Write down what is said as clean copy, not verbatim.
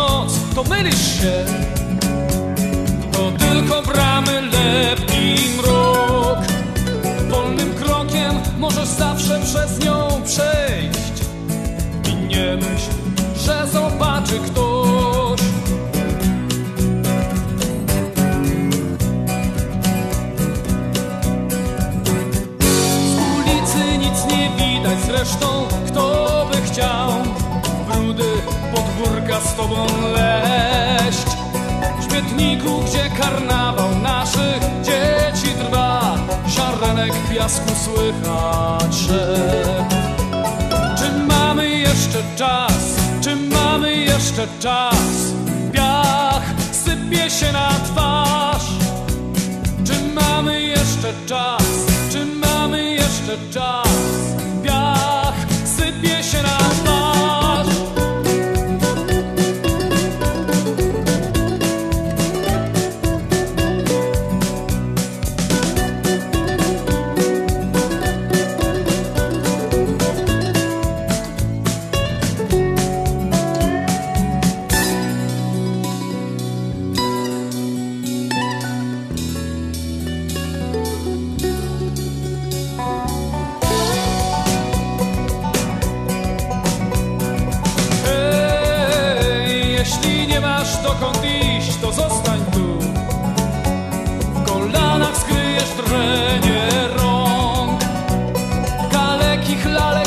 noc, to mylisz się. To tylko bramy, lepki, mrok. Wolnym krokiem możesz zawsze przez nią przejść. I nie myśl, że zobaczy ktoś. Z ulicy nic nie widać, zresztą kto by chciał w brudy podwórka z tobą leść. W śmietniku, gdzie karnawał naszych dzieci trwa, ziarenek piasku słychać szept. Czy mamy jeszcze czas? Czy mamy jeszcze czas? Piach sypie się na twarz. Czy mamy jeszcze czas? Czy mamy jeszcze czas? Piach sypie się na twarz. Jeśli nie masz dokąd iść, to zostań tu. W kolanach skryjesz drenie rąk, kalekich lalek